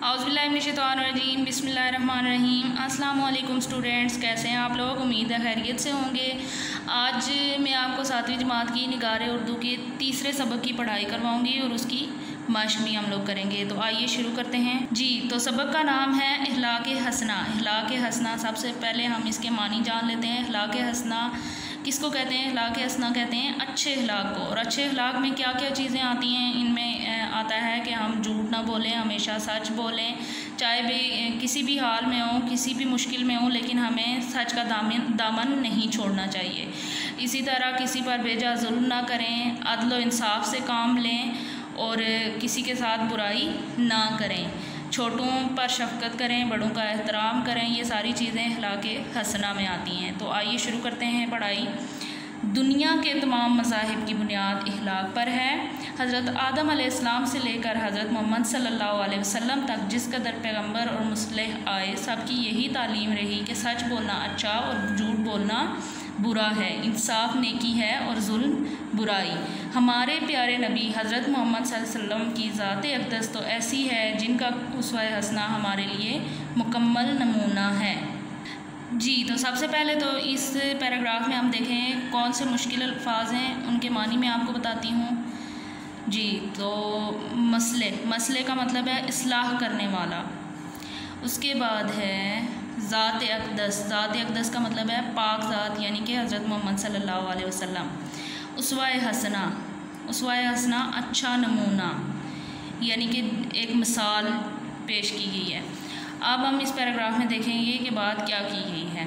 औज़ुबिल्लाहिमिनश्शैतानिर्रजीम बिस्मिल्लाहिर्रहमानिर्रहीम। अस्सलाम वालेकुम स्टूडेंट्स, कैसे हैं आप लोग? उम्मीद है खैरियत से होंगे। आज मैं आपको 7वीं जमात की निगारे उर्दू के तीसरे सबक की पढ़ाई करवाऊंगी और उसकी मश्क भी हम लोग करेंगे। तो आइए शुरू करते हैं जी। तो सबक का नाम है इखलाक़ हसना। इखलाक़ हसना, सबसे पहले हम इसके मानी जान लेते हैं। इखलाक़ हसना किसको कहते हैं? इखलाक़ हसना कहते हैं अच्छे इखलाक़ को। और अच्छे इखलाक़ में क्या क्या चीज़ें आती हैं? इनमें आता है कि हम झूठ ना बोलें, हमेशा सच बोलें, चाहे भी किसी भी हाल में हो, किसी भी मुश्किल में हो, लेकिन हमें सच का दामन नहीं छोड़ना चाहिए। इसी तरह किसी पर बेजा जुल्म ना करें, अदल व इंसाफ से काम लें और किसी के साथ बुराई ना करें, छोटों पर शफ़क़त करें, बड़ों का एहतराम करें। ये सारी चीज़ें इखलाक़ हसना में आती हैं। तो आइए शुरू करते हैं पढ़ाई। दुनिया के तमाम मज़ाहिब की बुनियाद इखलाक़ पर है। हज़रत आदम अलैहिस्सलाम से लेकर हज़रत मोहम्मद सल्लल्लाहु अलैहि वसल्लम तक जिस कदर पैगम्बर और मुस्लिह आए, सबकी यही तालीम रही कि सच बोलना अच्छा और झूठ बोलना बुरा है, इंसाफ नेकी है और जुल्म बुराई। हमारे प्यारे नबी हज़रत मोहम्मद सल्लल्लाहु अलैहि वसल्लम की ज़ात अक़दस तो ऐसी है जिनका उसवा हसना हमारे लिए मुकम्मल नमूना है जी। तो सबसे पहले तो इस पैराग्राफ में हम देखें कौन से मुश्किल अल्फाज हैं, उनके मानी मैं आपको बताती हूँ जी। तो मसले का मतलब है इस्लाह करने वाला। उसके बाद है ज़ात अक़दस। ज़ात अक़दस का मतलब है पाक ज़ात, यानी कि हज़रत मोहम्मद सल्लल्लाहु अलैहि वसल्लम। उसवा हसना अच्छा नमूना, यानी कि एक मिसाल पेश की गई है। अब हम इस पैराग्राफ में देखेंगे कि बात क्या की गई है।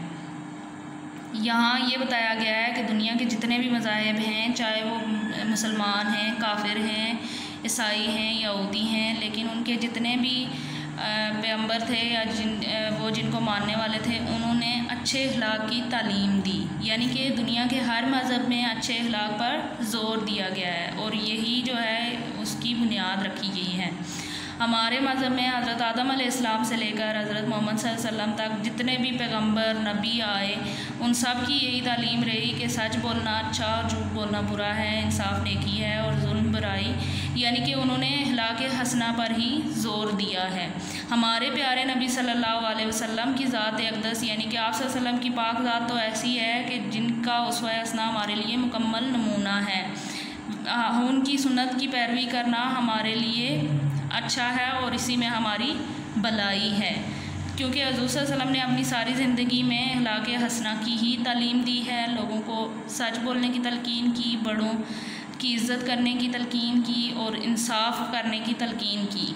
यहाँ ये बताया गया है कि दुनिया के जितने भी मज़ाहिब हैं, चाहे वो मुसलमान हैं, काफिर हैं, ईसाई हैं, यहूदी हैं, लेकिन उनके जितने भी पैगम्बर थे या जिनको मानने वाले थे, उन्होंने अच्छे अखलाक की तालीम दी। यानी कि दुनिया के हर मज़हब में अच्छे अखलाक पर ज़ोर दिया गया है और यही जो है उसकी बुनियाद रखी गई है। हमारे मज़हब में हज़रत आदम अलैहिस्सलाम से लेकर हज़रत मोहम्मद सल्लल्लाहु अलैहि वसल्लम तक जितने भी पैगम्बर नबी आए, उन सब की यही तालीम रही कि सच बोलना अच्छा और झूठ बोलना बुरा है, इंसाफ नेकी है और जुल्म बुराई। यानी कि उन्होंने इखलाक़ हसना पर ही ज़ोर दिया है। हमारे प्यारे नबी सल्लल्लाहु अलैहि वसल्लम की ज़ात अक़दस, यानी कि आप सल्लल्लाहु अलैहि वसल्लम की पाक ज़ात तो ऐसी है कि जिनका उसवा हसना हमारे लिए मुकम्मल नमूना है। उनकी सुन्नत की पैरवी करना हमारे लिए अच्छा है और इसी में हमारी भलाई है, क्योंकि हज़ूर सल्लल्लाहु अलैहि वसल्लम ने अपनी सारी ज़िंदगी में इखलाक़ हसना की ही तालीम दी है। लोगों को सच बोलने की तलकीन की, बड़ों की इज़्ज़त करने की तलकीन की और इंसाफ करने की तलकीन की।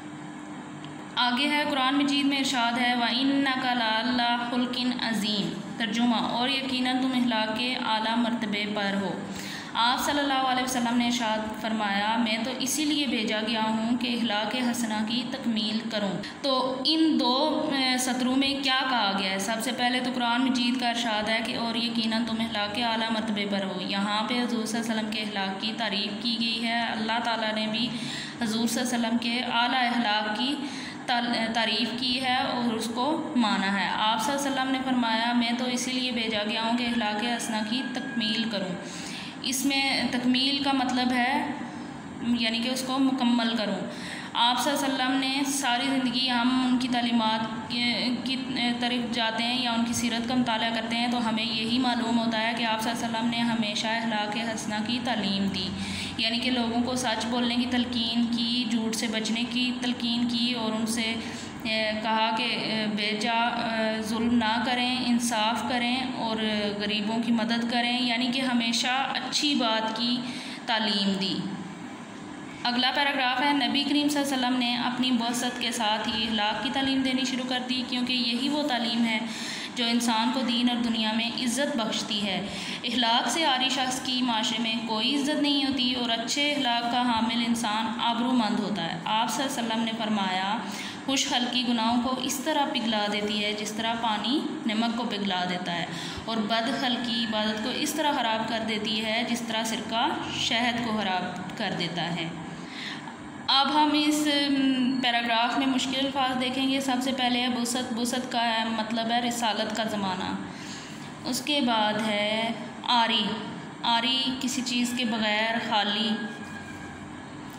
आगे है कुरान मजीद में इरशाद है व इन्नका लअला खुल्किन अज़ीम। तर्जुमा, और यकीनन तुम इखलाक़ के आला मर्तबे पर हो। आप सल्लल्लाहु अलैहि वसल्लम ने इरशाद फरमाया, मैं तो इसीलिए भेजा गया हूँ कि इखलाक़ हसना की तकमील करूँ। तो इन दो सत्रों में क्या कहा गया है? सबसे पहले तो कुरान मजीद का इरशाद है कि और यकीनन तुम इखलाक़ के आला मर्तबे पर हो। यहाँ पे हज़ूर सल्लल्लाहु अलैहि वसल्लम के इखलाक़ की तारीफ़ की गई है। अल्लाह ताला ने भी हज़ूर सल्लल्लाहु अलैहि वसल्लम के आला इखलाक़ की तारीफ़ की है और उसको माना है। आप सल्लल्लाहु अलैहि वसल्लम ने फरमाया, मैं तो इसीलिए भेजा गया हूँ कि इखलाक़ हसना की तकमील करूँ। इसमें तकमील का मतलब है यानी कि उसको मुकम्मल करूँ। आप सल्लल्लाहु अलैहि वसल्लम ने सारी ज़िंदगी, हम उनकी तालीमात की तरफ जाते हैं या उनकी सीरत का मुताला करते हैं तो हमें यही मालूम होता है कि आप सल्लल्लाहु अलैहि वसल्लम ने हमेशा इखलाक़ हसना की तालीम दी, यानी कि लोगों को सच बोलने की तलकीन की, झूठ से बचने की तलकीन की और उनसे कहा कि बेजा जुल्म ना करें, इंसाफ करें और गरीबों की मदद करें, यानी कि हमेशा अच्छी बात की तालीम दी। अगला पैराग्राफ है नबी करीम सल्लल्लाहु अलैहि वसल्लम ने अपनी बअसत के साथ ही इखलाक़ की तालीम देनी शुरू कर दी, क्योंकि यही वो तालीम है जो इंसान को दीन और दुनिया में इज़्ज़त बख्शती है। इखलाक़ से आरी शख्स की माशरे में कोई इज़्ज़त नहीं होती और अच्छे इखलाक़ का हामिल इंसान आबरूमंद होता है। आप सल्लल्लाहु अलैहि वसल्लम ने फरमाया, खुश हल्की गुनाहों को इस तरह पिघला देती है जिस तरह पानी नमक को पिघला देता है, और बद हल्की इबादत को इस तरह ख़राब कर देती है जिस तरह सिरका शहद को ख़राब कर देता है। अब हम इस पैराग्राफ में मुश्किल अल्फाज देखेंगे। सबसे पहले है बुसत। बुसत का मतलब है रिसालत का ज़माना। उसके बाद है आरी। आरी किसी चीज़ के बग़ैर, खाली।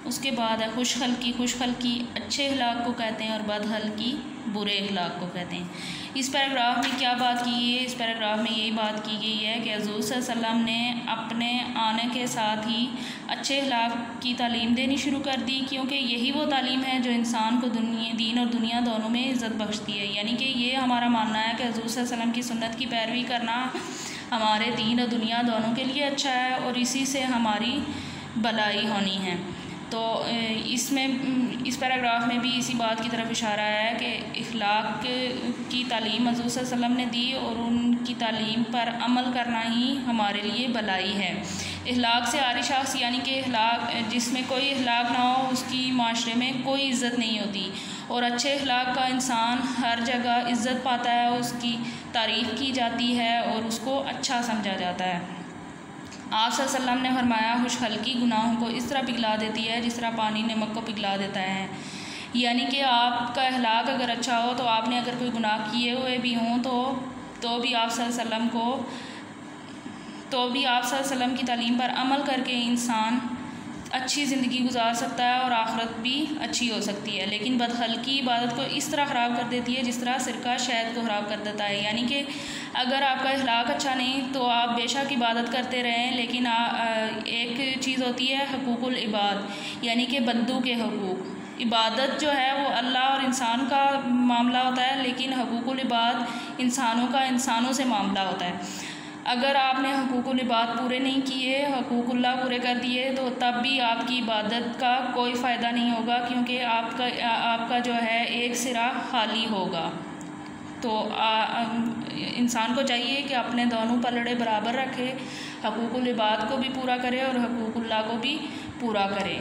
उसके बाद है खुश खल्की। खुश खल्की अच्छे अखलाक को कहते हैं और बद खल्की बुरे अखलाक को कहते हैं। इस पैराग्राफ में क्या बात की गई है? इस पैराग्राफ में यही बात की गई है कि हुज़ूर सल्लल्लाहु अलैहि वसल्लम ने अपने आने के साथ ही अच्छे अखलाक की तालीम देनी शुरू कर दी, क्योंकि यही वो तालीम है जो इंसान को दीन और दुनिया दोनों में इज़्ज़त बख्शती है। यानी कि ये हमारा मानना है कि हुज़ूर सल्लल्लाहु अलैहि वसल्लम की सुन्नत की पैरवी करना हमारे दीन और दुनिया दोनों के लिए अच्छा है और इसी से हमारी भलाई होनी है। तो इसमें इस पैराग्राफ में भी इसी बात की तरफ इशारा है कि इखलाक की तालीम हुज़ूर सल्लल्लाहु अलैहि वसल्लम ने दी और उनकी तालीम पर अमल करना ही हमारे लिए भलाई है। इखलाक से आरी शख्स यानी कि इखलाक जिसमें कोई इखलाक ना हो उसकी माशरे में कोई इज़्ज़त नहीं होती, और अच्छे इखलाक का इंसान हर जगह इज़्ज़त पाता है, उसकी तारीफ़ की जाती है और उसको अच्छा समझा जाता है। आप सल्लल्लाहु अलैहि वसल्लम ने फरमाया खुश खल्की गुनाहों को इस तरह पिघला देती है जिस तरह पानी नमक को पिघला देता है। यानी कि आपका अखलाक अगर अच्छा हो तो आपने अगर कोई गुनाह किए हुए भी हों तो भी आप सल्लल्लाहु अलैहि वसल्लम की तालीम पर अमल करके इंसान अच्छी ज़िंदगी गुजार सकता है और आखिरत भी अच्छी हो सकती है। लेकिन बदखल्की इबादत को इस तरह ख़राब कर देती है जिस तरह सिरका शहद को ख़राब कर देता है। यानी कि अगर आपका अखलाक अच्छा नहीं तो आप बेशक इबादत करते रहें, लेकिन एक चीज़ होती है हकूकुल इबाद यानी कि बंदों के हकूक़। इबादत जो है वो अल्लाह और इंसान का मामला होता है, लेकिन हकूकुल इबाद इंसानों का इंसानों से मामला होता है। अगर आपने हकूकुल इबाद पूरे नहीं किए, हकूकुल्लाह पूरे कर दिए, तो तब भी आपकी इबादत का कोई फ़ायदा नहीं होगा, क्योंकि आपका जो है एक सिरा खाली होगा। तो इंसान को चाहिए कि अपने दोनों पलड़े बराबर रखे, हकूकुल इबाद को भी पूरा करे और हकूकुल्लाह को भी पूरा करे।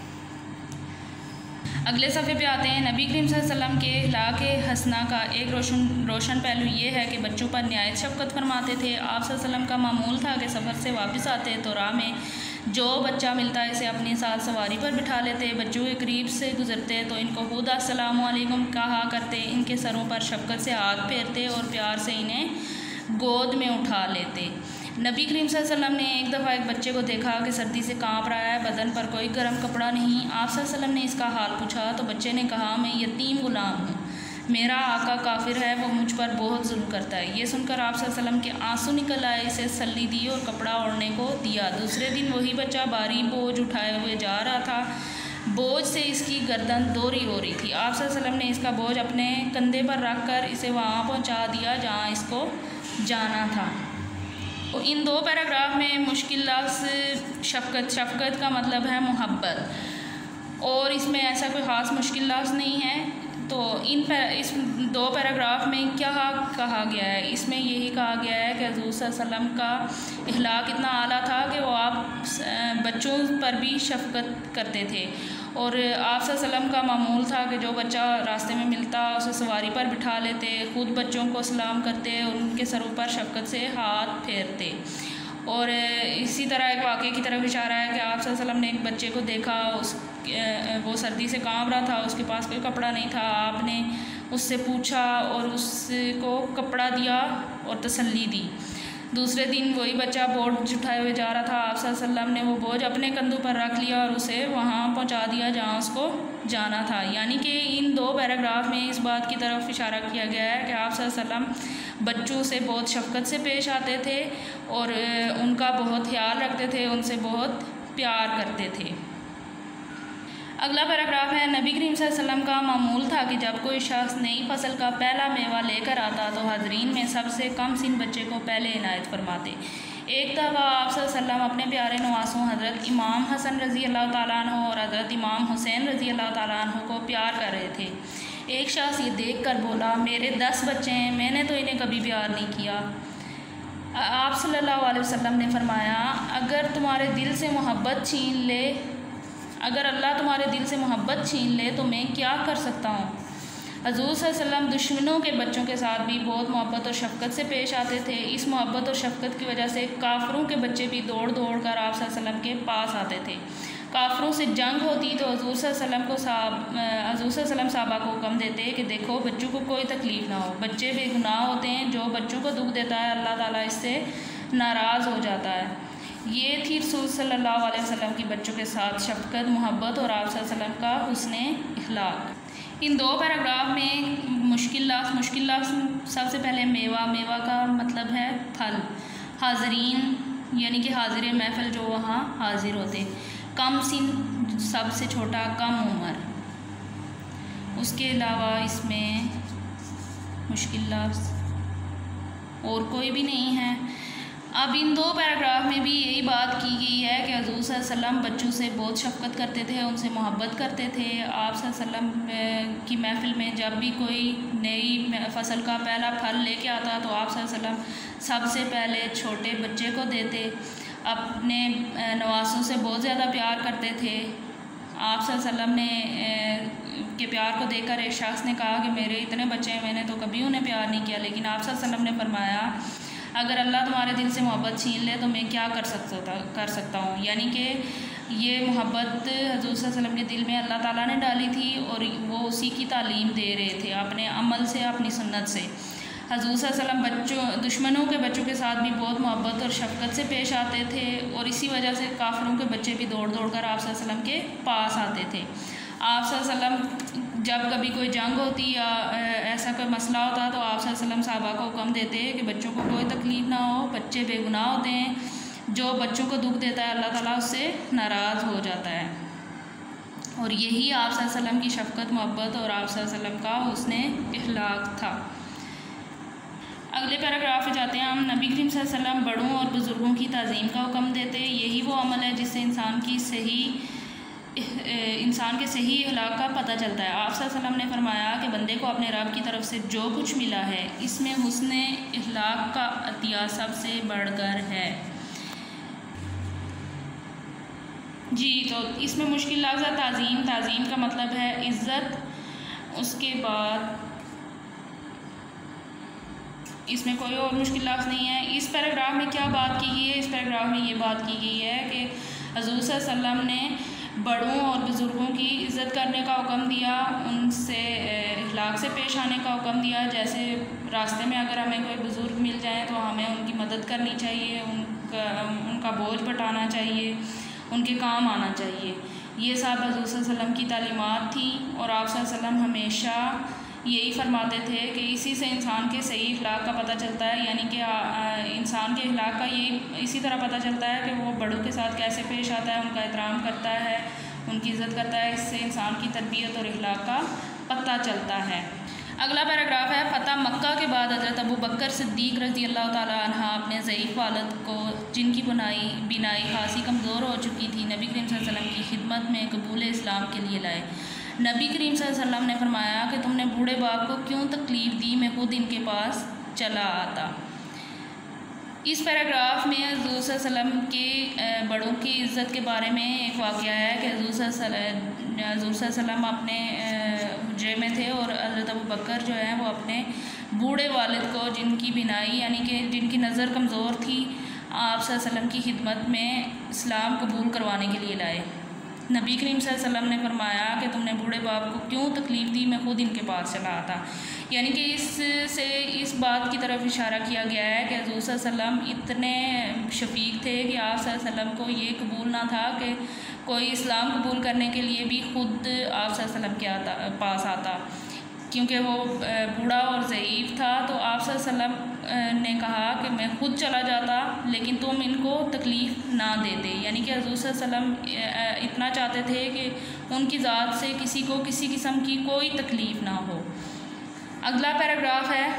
अगले सफ़े पे आते हैं। नबी करीम सल्लल्लाहु अलैहि वसल्लम के अखलाक हसना का एक रोशन पहलू ये है कि बच्चों पर निहायत शफ़क़त फरमाते थे। आप सल्लल्लाहु अलैहि वसल्लम का मामूल था कि सफ़र से वापस आते तो राह में जो बच्चा मिलता है इसे अपनी साथ सवारी पर बिठा लेते, बच्चों के करीब से गुजरते तो इनको खुद अस्सलामु अलैकुम कहा करते, इनके सरों पर शफ़क़त से हाथ फेरते और प्यार से इन्हें गोद में उठा लेते। नबी करीम सल्लल्लाहु अलैहि वसल्लम ने एक दफ़ा एक बच्चे को देखा कि सर्दी से काँप रहा है, बदन पर कोई गर्म कपड़ा नहीं। आप सल्लल्लाहु अलैहि वसल्लम ने इसका हाल पूछा तो बच्चे ने कहा, मैं यतीम गुलाम हूँ, मेरा आका काफिर है, वो मुझ पर बहुत जुल्म करता है। ये सुनकर आप सल्लल्लाहु अलैहि वसल्लम के आंसू निकल आए, इसे तसल्ली दी और कपड़ा ओढ़ने को दिया। दूसरे दिन वही बच्चा भारी बोझ उठाए हुए जा रहा था, बोझ से इसकी गर्दन दोहरी हो रही थी। आप सल्लल्लाहु अलैहि वसल्लम ने इसका बोझ अपने कंधे पर रख कर इसे वहाँ पहुँचा दिया जहाँ इसको जाना था। तो इन दो पैराग्राफ में मुश्किल लफ्ज़ शफ़क़त का मतलब है मोहब्बत, और इसमें ऐसा कोई ख़ास मुश्किल लफ्ज़ नहीं है। तो इस दो पैराग्राफ में क्या कहा गया है? इसमें यही कहा गया है कि हुज़ूर सल्लल्लाहु अलैहि वसल्लम का इखलाक इतना आला था कि वो आप बच्चों पर भी शफ़क़त करते थे, और आप सल्लल्लाहु अलैहि वसल्लम का मामूल था कि जो बच्चा रास्ते में मिलता उसे सवारी पर बिठा लेते, ख़ुद बच्चों को सलाम करते और उनके सरों पर शफ़क़त से हाथ फेरते। और इसी तरह एक वाक़े की तरफ इशारा है कि आप सल्लल्लाहु अलैहि वसल्लम ने एक बच्चे को देखा, वो सर्दी से काँप रहा था, उसके पास कोई कपड़ा नहीं था। आपने उससे पूछा और उसको कपड़ा दिया और तसल्ली दी। दूसरे दिन वही बच्चा बोझ उठाए हुए जा रहा था, आप सल्लल्लाहु अलैहि वसल्लम ने वो बोझ अपने कंधों पर रख लिया और उसे वहाँ पहुँचा दिया जहाँ उसको जाना था। यानी कि इन दो पैराग्राफ में इस बात की तरफ इशारा किया गया है कि आप सल्लल्लाहु अलैहि वसल्लम बच्चों से बहुत शफ़क़त से पेश आते थे और उनका बहुत ख्याल रखते थे, उनसे बहुत प्यार करते थे। अगला पैराग्राफ है। नबी करीम सल्लल्लाहु अलैहि वसल्लम का मामूल था कि जब कोई शख्स नई फसल का पहला मेवा लेकर आता तो हाज़रीन में सबसे कम सिन बच्चे को पहले इनायत फरमाते। एक दफ़ा आप सल्लल्लाहु अलैहि वसल्लम अपने प्यारे नवासों हज़रत इमाम हसन रज़ी अल्लाह ताला अन्हु और हज़रत इमाम हुसैन रज़ी अल्लाह ताला अन्हु को प्यार कर रहे थे। एक शख्स ये देख कर बोला, मेरे 10 बच्चे हैं, मैंने तो इन्हें कभी प्यार नहीं किया। आप सल्लल्लाहु अलैहि वसल्लम ने फरमाया, अगर तुम्हारे दिल से मोहब्बत छीन ले, अगर अल्लाह तुम्हारे दिल से मोहब्बत छीन ले तो मैं क्या कर सकता हूँ। हुज़ूर सल्लल्लाहु अलैहि वसल्लम दुश्मनों के बच्चों के साथ भी बहुत मोहब्बत और शफ़क़त से पेश आते थे। इस मोहब्बत और शफ़क़त की वजह से काफिरों के बच्चे भी दौड़ दौड़ कर आप सल्लल्लाहु अलैहि वसल्लम के पास आते थे। काफिरों से जंग होती तो हुज़ूर सल्लल्लाहु अलैहि वसल्लम साहबा को हुक्म देते कि देखो बच्चों को कोई तकलीफ़ ना हो, बच्चे बेगुनाह होते हैं, जो बच्चों को दुख देता है अल्लाह ताला इससे नाराज़ हो जाता है। ये थी रसूल सल्लल्लाहु अलैहि वसल्लम की बच्चों के साथ शफ़क़त, मोहब्बत और आप सल्लल्लाहु अलैहि वसल्लम का हुस्ने इख़लाक़। इन 2 पैराग्राफ में मुश्किल लफ्ज़ सबसे पहले मेवा का मतलब है फल, हाज़रीन यानी कि हाज़िर महफ़िल जो वहाँ हाज़िर होते, कम सिन सबसे छोटा, कम उम्र। उसके अलावा इसमें मुश्किल लफ्ज़ और कोई भी नहीं है। अब इन 2 पैराग्राफ में भी यही बात की गई है कि हज़ूर सल्लल्लाहु अलैहि वसल्लम बच्चों से बहुत शफ़क़त करते थे, उनसे मोहब्बत करते थे। आप सल्लल्लाहु अलैहि वसल्लम की महफ़िल में जब भी कोई नई फसल का पहला फल लेके आता तो आप सल्लल्लाहु अलैहि वसल्लम सबसे पहले छोटे बच्चे को देते, अपने नवासों से बहुत ज़्यादा प्यार करते थे। आप सल्लल्लाहु अलैहि वसल्लम ने के प्यार को देखकर एक शख्स ने कहा कि मेरे इतने बच्चे हैं, मैंने तो कभी उन्हें प्यार नहीं किया। लेकिन आप सल्लल्लाहु अलैहि वसल्लम ने फरमाया, अगर अल्लाह तुम्हारे दिल से मोहब्बत छीन ले तो मैं क्या कर सकता हूँ। यानी कि ये मोहब्बत हज़ूर सल्लल्लाहु अलैहि वसल्लम के दिल में अल्लाह ताला ने डाली थी और वो उसी की तालीम दे रहे थे अपने अमल से, अपनी सुन्नत से। हज़ूर सल्लल्लाहु अलैहि वसल्लम दुश्मनों के बच्चों के साथ भी बहुत मोहब्बत और शफ़क़त से पेश आते थे और इसी वजह से काफिरों के बच्चे भी दौड़ कर आप सल्लल्लाहु अलैहि वसल्लम के पास आते थे। आप सल्लल्लाहु अलैहि वसल्लम जब कभी कोई जंग होती या ऐसा कोई मसला होता तो आप सल्लल्लाहु अलैहि वसल्लम साहबा को हुक्म देते कि बच्चों को कोई तकलीफ़ ना हो, बच्चे बेगुनाह होते हैं, जो बच्चों को दुख देता है अल्लाह ताला उससे नाराज़ हो जाता है। और यही आप सल्लल्लाहु अलैहि वसल्लम की शफ़क़त, मोहब्बत और आप सल्लल्लाहु अलैहि वसल्लम का हुस्ने इख़लाक़ था। अगले पैराग्राफ में जाते हैं हम। नबी करीम सल्लल्लाहु अलैहि वसल्लम बड़ों और बुज़ुर्गों की ताज़ीम का हुक्म देते। यही वो अमल है जिससे इंसान के सही इख़लाक़ का पता चलता है। आप सल्लल्लाहु अलैहि वसल्लम ने फरमाया कि बंदे को अपने रब की तरफ से जो कुछ मिला है इसमें हुस्ने इख़लाक़ का अतिया सबसे बढ़कर है। जी, तो इसमें मुश्किल लफ्ज़ है ताज़ीम। ताज़ीम का मतलब है इज़्ज़त। उसके बाद इसमें कोई और मुश्किल लफ्ज़ नहीं है। इस पैराग्राफ में क्या बात की गई है? इस पैराग्राफ में ये बात की गई है कि हज़ूर सल्लल्लाहु अलैहि वसल्लम ने बड़ों और बुज़ुर्गों की इज़्ज़त करने का हुक्म दिया, उनसे इख़लाक़ से पेश आने का हुक्म दिया। जैसे रास्ते में अगर हमें कोई बुज़ुर्ग मिल जाए तो हमें उनकी मदद करनी चाहिए, उनका बोझ पटाना चाहिए, उनके काम आना चाहिए। ये सब हज़ूर सल्लल्लाहु अलैहि वसल्लम की तालीमात थी और आप सल्लल्लाहु अलैहि वसल्लम हमेशा यही फरमाते थे कि इसी से इंसान के सही इख़लाक़ का पता चलता है। यानी कि इंसान के इख़लाक़ का यही इसी तरह पता चलता है कि वो बड़ों के साथ कैसे पेश आता है, उनका एहतराम करता है, उनकी इज़्ज़त करता है। इससे इंसान की तरबियत और इख़लाक़ का पता चलता है। अगला पैराग्राफ है फ़तह मक्का के बाद हज़रत अबू बकर सिद्दीक़ रज़ी अल्लाह ताला अन्हा अपने ज़ईफ़ वालिद को, जिनकी बिनाई खासी कमज़ोर हो चुकी थी, नबी करीम सल्लल्लाहु अलैहि वसल्लम की खिदमत में कबूल इस्लाम के लिए लाए। नबी करीम सल्लल्लाहु अलैहि वसल्लम ने फरमाया कि तुमने बूढ़े बाप को क्यों तकलीफ़ दी, मैं खुद इनके पास चला आता। इस पैराग्राफ में हज़ूर सल्लल्लाहु अलैहि वसल्लम के बड़ों की इज़्ज़त के बारे में एक वाक़या है कि हज़ूर सल्लल्लाहु अलैहि वसल्लम अपने हुज्रे में थे और हज़रत अबू बकर जो है वो अपने बूढ़े वालिद को, जिनकी बिनाई यानी कि जिनकी नज़र कमज़ोर थी, आप सल्लल्लाहु अलैहि वसल्लम की खिदमत में इस्लाम कबूल करवाने के लिए लाए। नबी करीम सल्लल्लाहु अलैहि वसल्लम ने फरमाया कि तुमने बूढ़े बाप को क्यों तकलीफ़ दी, मैं खुद इनके पास चला आता। यानी कि इससे इस बात की तरफ इशारा किया गया है कि हज़ूर सल्लल्लाहु अलैहि वसल्लम इतने शफ़ीक़ थे कि आप सल्लल्लाहु अलैहि वसल्लम को ये कबूल ना था कि कोई इस्लाम कबूल करने के लिए भी ख़ुद आप सल्लल्लाहु अलैहि वसल्लम के पास आता, क्योंकि वो बूढ़ा और ज़ईफ़ था। तो आप सल्लल्लाहु अलैहि वसल्लम ने कहा कि मैं ख़ुद चला जाता लेकिन तुम इनको तकलीफ़ ना देते। यानी कि हज़ूर सल्लल्लाहु अलैहि वसल्लम इतना चाहते थे कि उनकी ज़ात से किसी को किसी किस्म की कोई तकलीफ़ ना हो। अगला पैराग्राफ है,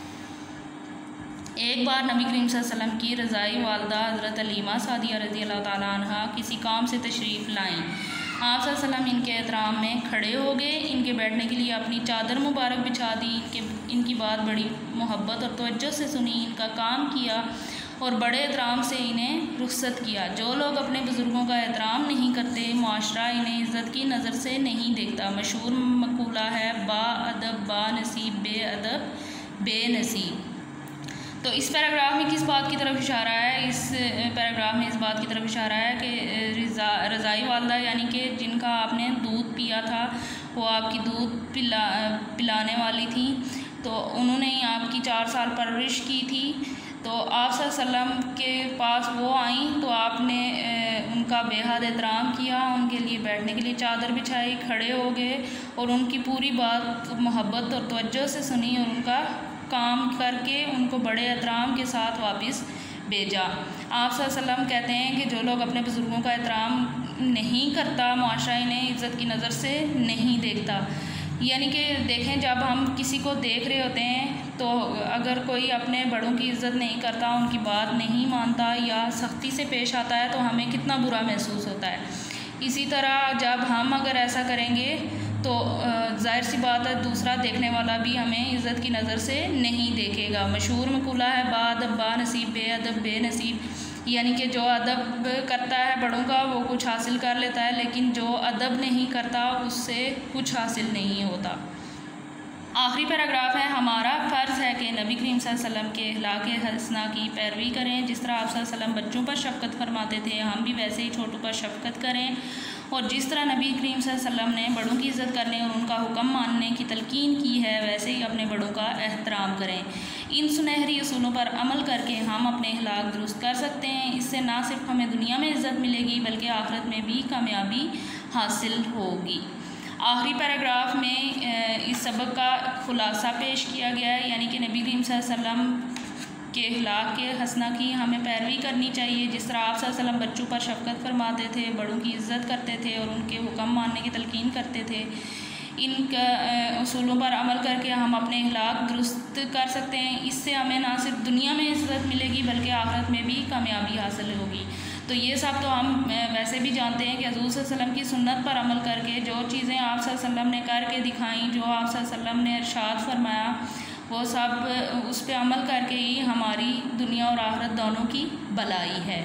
एक बार नबी करीम सल्लल्लाहु अलैहि वसल्लम की रज़ाई वालदा हज़रत हलीमा सादिया रज़ी अल्लाह ताला अन्हा किसी काम से तशरीफ़ लाईं। आप सल्लल्लाहु अलैहि वसल्लम इनके एहतराम में खड़े हो गए, इनके बैठने के लिए अपनी चादर मुबारक बिछा दी, इनकी बात बड़ी मोहब्बत और तवज्जो से सुनी, इनका काम किया और बड़े एहतराम से इन्हें रुख़्सत किया। जो लोग अपने बुज़ुर्गों का एहतराम नहीं करते, मुआशरा इन्हें इज़्ज़त की नज़र से नहीं देखता। मशहूर मक़ूला है, बा अदब बा नसीब, बे अदब बेनसीब। तो इस पैराग्राफ में किस बात की तरफ इशारा है? इस पैराग्राफ में इस बात की तरफ इशारा है कि रज़ाई वालदा यानी कि जिनका आपने दूध पिया था, वो आपकी दूध पिलाने वाली थी, तो उन्होंने आपकी 4 साल परवरिश की थी। तो आप सल्लल्लाहु अलैहि वसल्लम के पास वो आई तो आपने उनका बेहद एहतराम किया, उनके लिए बैठने के लिए चादर बिछाई, खड़े हो गए और उनकी पूरी बात मोहब्बत और तवज्जो से सुनी और उनका काम करके उनको बड़े एहतराम के साथ वापस भेजा। आप सल्लल्लाहु अलैहि वसल्लम कहते हैं कि जो लोग अपने बुज़ुर्गों का एहतराम नहीं करता, मुआशरा इन्हें इज़्ज़त की नज़र से नहीं देखता। यानी कि देखें, जब हम किसी को देख रहे होते हैं तो अगर कोई अपने बड़ों की इज़्ज़त नहीं करता, उनकी बात नहीं मानता या सख्ती से पेश आता है तो हमें कितना बुरा महसूस होता है। इसी तरह जब हम अगर ऐसा करेंगे तो ज़ाहिर सी बात है दूसरा देखने वाला भी हमें इज़्ज़त की नज़र से नहीं देखेगा। मशहूर मक़ूला है, बाअदब बानसीब बेअदब बेनसीब, यानी कि जो अदब करता है बड़ों का वो कुछ हासिल कर लेता है, लेकिन जो अदब नहीं करता उससे कुछ हासिल नहीं होता। आखिरी पैराग्राफ है, हमारा फ़र्ज़ है कि नबी करीम सल्लल्लाहु अलैहि वसल्लम के अखलाक़ हसना की पैरवी करें। जिस तरह आप सल्लल्लाहु अलैहि वसल्लम बच्चों पर शफ़क़त फरमाते थे, हम भी वैसे ही छोटों पर शफ़क़त करें। और जिस तरह नबी करीम सल्लल्लाहु अलैहि वसल्लम ने बड़ों की इज़्ज़त करने और उनका हुक्म मानने की तलकीन की है, वैसे ही अपने बड़ों का एहतराम करें। इन सुनहरी असूलों पर अमल करके हम अपने अखलाक़ दुरुस्त कर सकते हैं। इससे ना सिर्फ हमें दुनिया में इज़्ज़त मिलेगी बल्कि आखिरत में भी कामयाबी हासिल होगी। आखिरी पैराग्राफ में इस सबक का ख़ुलासा पेश किया गया है, यानी कि नबी करीम सल्लल्लाहु अलैहि वसल्लम के अखलाक़ के हसना की हमें पैरवी करनी चाहिए। जिस तरह आप सल्लल्लाहु अलैहि वसल्लम बच्चों पर शफ़क़त फरमाते थे, बड़ों की इज़्ज़त करते थे और उनके हुक्म मानने की तलकीन करते थे, इन उसूलों पर अमल करके हम अपने अखलाक़ दुरुस्त कर सकते हैं। इससे हमें ना सिर्फ दुनिया में इज़्ज़त मिलेगी बल्कि आखिरत में भी कामयाबी हासिल होगी। तो ये सब तो हम वैसे भी जानते हैं कि हज़ूर सल्लल्लाहु अलैहि वसल्लम की सुन्नत पर अमल करके जो चीज़ें आप सल्लल्लाहु अलैहि वसल्लम ने करके दिखाई, जो आप सल्लल्लाहु अलैहि वसल्लम ने इरशाद फरमाया, वो सब उस पर अमल करके ही हमारी दुनिया और आखिरत दोनों की भलाई है।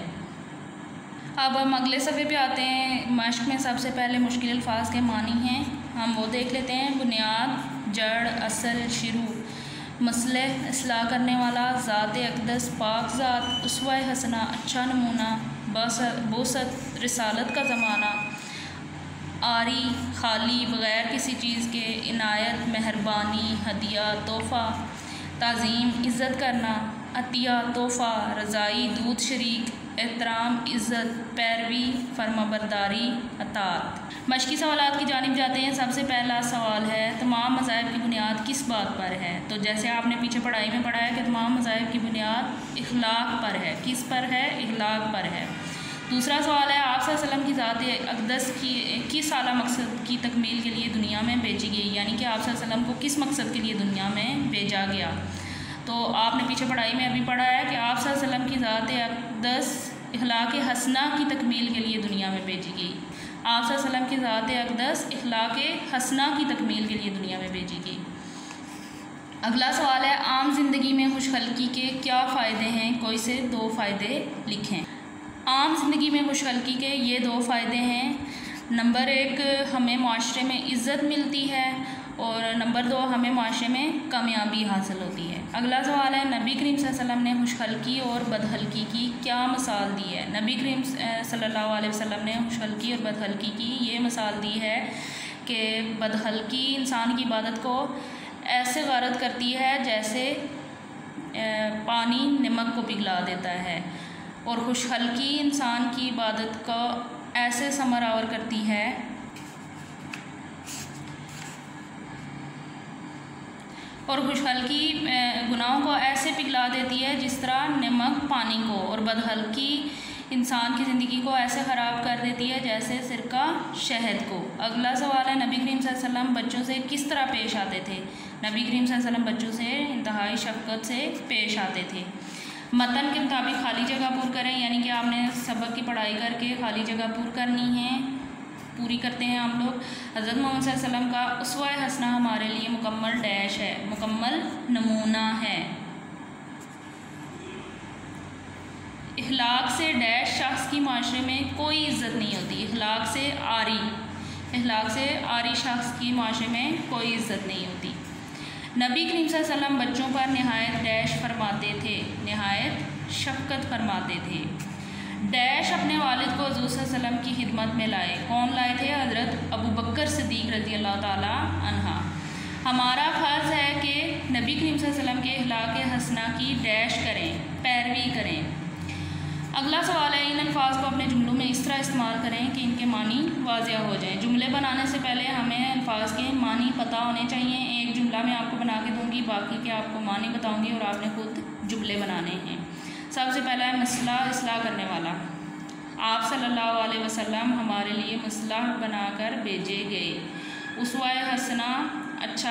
अब हम अगले सफ़े पे आते हैं। मश्क में सबसे पहले मुश्किल अल्फाज के मानी हैं, हम वो देख लेते हैं। बुनियाद, जड़, असल, शुरू, मसलह, इस्लाह करने वाला, ज़ात अक़दस, पाक ज़ात, उसवा हसना, अच्छा नमूना, बोसत, रिसालत का ज़माना, आरी, खाली, बग़ैर किसी चीज़ के, इनायत, मेहरबानी, हदिया, तोहफ़ा, ताज़ीम, इज़्ज़त करना, अतिया, तोहफ़ा, रज़ाई, दूध शरीक, एहतराम, इज़्ज़त, पैरवी, फरमाबरदारी, अतात। मश्की सवालात की जानिब जाते हैं। सबसे पहला सवाल है, तमाम मज़ाहिब की बुनियाद किस बात पर है? तो जैसे आपने पीछे पढ़ाई में पढ़ा है कि तमाम मज़ाहिब की बुनियाद इखलाक पर है। किस पर है? इखलाक पर है। दूसरा सवाल है, आप सल्लल्लाहु अलैहि वसल्लम की ज़ात अक़दस की किस आला मकसद की तकमील के लिए दुनिया में भेजी गई, यानी कि आप सल्लल्लाहु अलैहि वसल्लम को किस मकसद के लिए दुनिया में भेजा गया? तो आपने पीछे पढ़ाई में अभी पढ़ा है कि आप सल्लल्लाहु अलैहि वसल्लम की ज़ात अक़दस इखलाक़ हसना की तकमील के लिए दुनिया में भेजी गई। आप सल्लल्लाहु अलैहि वसल्लम की ज़ात अक़दस इखलाक़ हसना की तकमील के लिए दुनिया में भेजी गई। अगला सवाल है, आम ज़िंदगी में खुशखल्की के क्या फ़ायदे हैं? कोई से दो फ़ायदे लिखें। आम ज़िंदगी में खुशखल्की के ये दो फ़ायदे हैं। नंबर एक, हमें माशरे में इज़्ज़त मिलती है और नंबर दो, हमें माशरे में कामयाबी हासिल होती है। अगला सवाल है, नबी करीम सल्लल्लाहु अलैहि वसल्लम ने खुशखल्की और बदहल्की की क्या मिसाल दी है? नबी करीम सल्लल्लाहु अलैहि वसल्लम ने खुशखल्की और बदहल्की की ये मिसाल दी है कि बदहल्की इंसान की इबादत को ऐसे गारत करती है जैसे पानी नमक को पिघला देता है, और खुशखल्की इंसान की इबादत को ऐसे समरावर करती है और खुशहल्की गुनाहों को ऐसे पिघला देती है जिस तरह नमक पानी को, और बदहल्की इंसान की ज़िंदगी को ऐसे ख़राब कर देती है जैसे सिरका शहद को। अगला सवाल है, नबी करीम सल्लल्लाहु अलैहि वसल्लम बच्चों से किस तरह पेश आते थे? नबी करीम सल्लल्लाहु अलैहि वसल्लम बच्चों से इंतहाई शफ़क़त से पेश आते थे। मतन के मुताबिक खाली जगह पूरी करें, यानी कि आपने सबक की पढ़ाई करके खाली जगह पूरी करते हैं हम लोग। हज़रत मोहम्मद सल्लल्लाहु अलैहि वसल्लम का उसवा हसना हमारे लिए मुकम्मल डैश है, मुकम्मल नमूना है। इखलाक से डैश शख्स की माशरे में कोई इज़्ज़त नहीं होती। इखलाक से आरी शख्स की माशरे में कोई इज़्ज़त नहीं होती। नबी करीम सल्लल्लाहु अलैहि वसल्लम बच्चों पर नहायत डैश फरमाते थे, नहायत शफ़क़त फरमाते थे। डैश अपने वालिद को हज़ूर सल्लल्लाहु अलैहि वसल्लम की खिदमत में लाए। कौन लाए थे? हज़रत अबू बकर सिद्दीक़ रज़ी अल्लाह ताला अन्हा। हमारा फ़र्ज़ है कि नबी करीम सल्लल्लाहु अलैहि वसल्लम के अखलाक हसना की डैश करें, पैरवी करें। अगला सवाल है, इन अल्फाज को अपने जुमलों में इस तरह इस्तेमाल करें कि इनके मानी वाज़िया हो जाएं। जुमले बनाने से पहले हमें अल्फाज के मानी पता होने चाहिए। एक जुमला मैं आपको बना के दूंगी, बाकी के आपको मानी बताऊंगी और आपने खुद जुमले बनाने हैं। सबसे पहला है मसला इस्लाह करने वाला। आप सल्लल्लाहु अलैहि वसल्लम हमारे लिए मसला बनाकर भेजे गए। उसवाए हसना अच्छा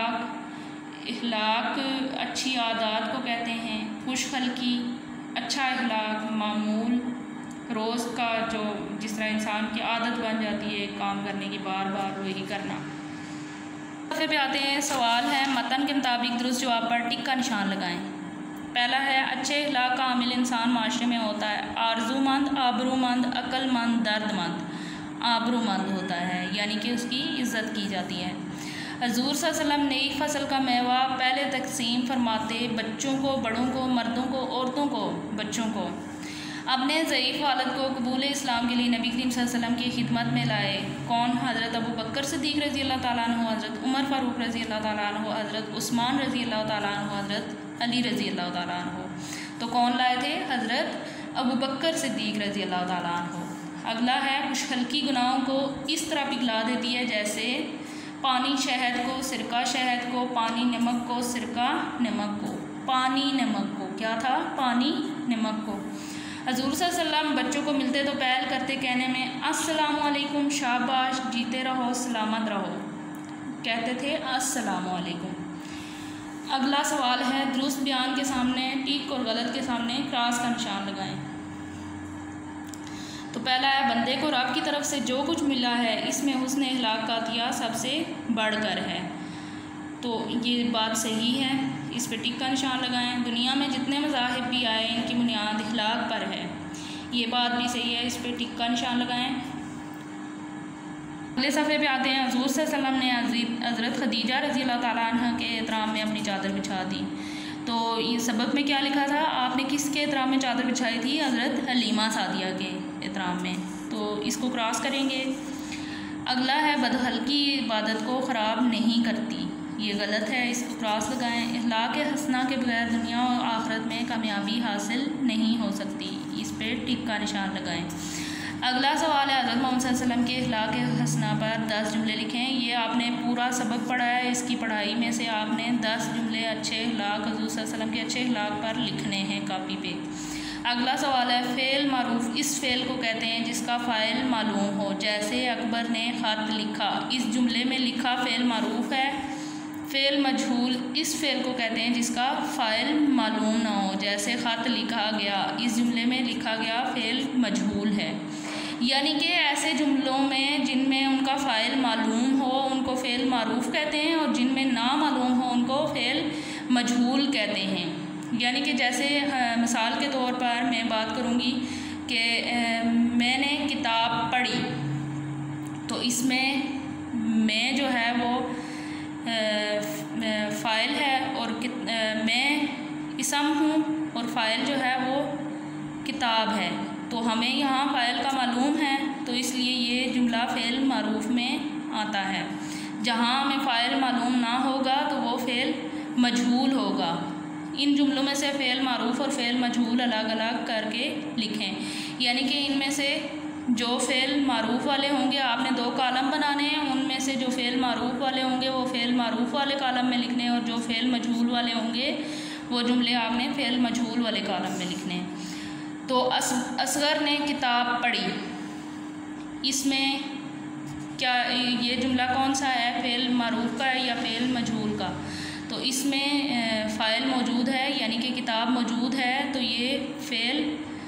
इखलाक अच्छी आदत को कहते हैं। खुशखलकी अच्छा इखलाक मामूल रोज़ का जो जिस तरह इंसान की आदत बन जाती है काम करने की, बार बार वही करना। सफ़े पे आते हैं। सवाल है, मतन के मुताबिक दुरुस्त जवाब पर टिक का निशान लगाएं। पहला है, अच्छे इखलाक का आमिल इंसान माशरे में होता है आरजूमंद, आबरूमंद, अक्लमंद, दर्दमंद। आबरूमंद होता है यानी कि उसकी इज़्ज़त की जाती है। हजूर सल्लल्लाहु अलैहि वसल्लम नई फसल का मेवा पहले तकसीम फरमाते, बच्चों को बड़ों को, मर्दों को औरतों को, बच्चों को। अपने ज़ईफ़ हालत को कबूल इस्लाम के लिए नबी करीम सल्लल्लाहु अलैहि वसल्लम की खिदमत में लाए। कौन? हज़रत अबू बकर सिद्दीक़ रज़ी अल्लाह ताला अन्हु, हज़रत उमर फ़ारूक रज़ी अल्लाह ताला अन्हु, हज़रत उस्मान रज़ी अल्लाह ताला अन्हु, हज़रत अली रज़ी अल्लाह ताला अन्हु। तो कौन लाए थे? हज़रत अबू बकर सिद्दीक़ रज़ी अल्लाह ताला अन्हु। अगला है, खुशखलकी गुनाहों को इस तरह पिघला देती है जैसे पानी शहद को, सिरका शहद को, पानी नमक को, सिरका नमक को। पानी नमक को क्या था? पानी नमक को। हजूर सल्लल्लाहु अलैहि वसल्लम बच्चों को मिलते तो पहल करते कहने में अस्सलामु अलैकुम, शाबाश, जीते रहो, सलामत रहो, कहते थे अस्सलामु अलैकुम। अगला सवाल है, दुरुस्त बयान के सामने टिक और गलत के सामने क्रॉस का निशान लगाएं। तो पहला है, बंदे को रब की तरफ से जो कुछ मिला है इसमें हुस्न इखलाकियात सबसे बढ़कर है। तो ये बात सही है, इस पे टिक का निशान लगाएं। दुनिया में जितने मज़ाहिब भी आए इनकी बुनियाद इखलाक पर है, ये बात भी सही है, इस पे टिक का निशान लगाएं। अगले सफ़े पे आते हैं। हज़ूर सल्लल्लाहु अलैहि वसल्लम ने हज़रत खदीजा रज़ी अल्लाह ताला अन्हा के एहतराम में अपनी चादर बिछा दी। तो ये सबक में क्या लिखा था? आपने किसके एहतराम में चादर बिछाई थी? हज़रत हलीमा सादिया के एहतराम में। तो इसको क्रॉस करेंगे। अगला है, बदहलकी इबादत को ख़राब नहीं करती, ये गलत है, इसको क्रॉस लगाएं। इखलाक हसना के बगैर दुनिया और आखिरत में कामयाबी हासिल नहीं हो सकती, इस पर टिक का निशान लगाएं। अगला सवाल है, हज़रत मोहम्मद सल्लल्लाहु अलैहि वसल्लम के इखलाक हसना पर 10 जुमले लिखें। ये आपने पूरा सबक पढ़ा है, इसकी पढ़ाई में से आपने 10 जुमले अच्छे इखलाक हज़ूर सल्लल्लाहु अलैहि वसल्लम के अच्छे इखलाक पर लिखने हैं कापी पे। अगला सवाल है, फ़ेल मारूफ इस फ़ेल को कहते हैं जिसका फ़ाइल मालूम हो। जैसे अकबर ने ख़त लिखा, इस जुमले में लिखा फ़ेल मारूफ है। फ़ेल मजहूल इस फ़ेल को कहते हैं जिसका फ़ाइल मालूम ना हो। जैसे ख़त लिखा गया, इस जुमले में लिखा गया फ़ेल मजहूल है। यानी कि ऐसे जुमलों में जिनमें उनका फ़ाइल मालूम हो उनको फ़ेल मारूफ कहते हैं और जिनमें ना मालूम हो उनको फ़ेल मजहूल कहते हैं। यानी कि जैसे मिसाल के तौर पर मैं बात करूँगी कि मैंने किताब पढ़ी, तो इसमें मैं जो है वो फ़ाइल है और मैं इसम हूँ और फ़ाइल जो है वो किताब है। तो हमें यहाँ फ़ाइल का मालूम है, तो इसलिए ये जुमला फ़ेल मारूफ में आता है। जहाँ हमें फ़ाइल मालूम ना होगा तो वो फ़ेल मजहूल होगा। इन जुमलों में से फ़ेल मारूफ और फ़ेल मजहूल अलग अलग करके लिखें। यानी कि इनमें से जो फ़ेल मारूफ वाले होंगे आपने 2 कॉलम बनाने हैं, उनमें से जो फ़ेल मारूफ वाले होंगे वो फ़ेल मारूफ वाले कॉलम में लिखने हैं और जो फ़ेल मजहूल वाले होंगे वो जुमले आपने फ़ेल मजहूल वाले कॉलम में लिखने हैं। तो असगर ने किताब पढ़ी, इसमें क्या ये जुमला कौन सा है? फ़ेल मारूफ का है या फ़ेल मजहूल का? तो इसमें फ़ाइल मौजूद है यानी कि किताब मौजूद है, तो ये फ़ेल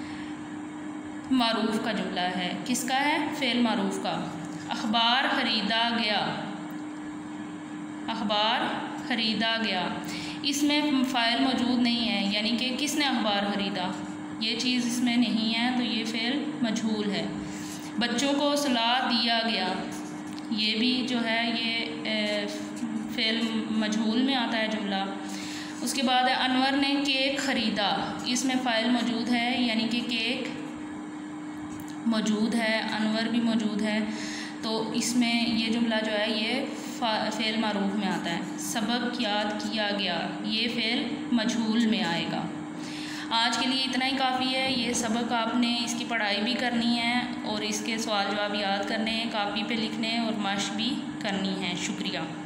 मारूफ का जुमला है। किसका है? फ़ेल मारूफ का। अखबार ख़रीदा गया, अखबार ख़रीदा गया, इसमें फ़ाइल मौजूद नहीं है यानी कि किसने अखबार ख़रीदा, ये चीज़ इसमें नहीं है, तो ये फ़ेल मजहूल है। बच्चों को सुला दिया गया, ये भी जो है ये फ़ेल मजहूल में आता है जुमला। उसके बाद अनवर ने केक ख़रीदा, इसमें फ़ाइल मौजूद है यानी कि केक मौजूद है, अनवर भी मौजूद है, तो इसमें ये जुमला जो है ये फ़ेल मारूफ में आता है। सबक याद किया गया, ये फ़ेल मजहूल में आएगा। आज के लिए इतना ही काफ़ी है। ये सबक आपने इसकी पढ़ाई भी करनी है और इसके सवाल जवाब याद करने हैं, कापी पे लिखने हैं और मश्क भी करनी है। शुक्रिया।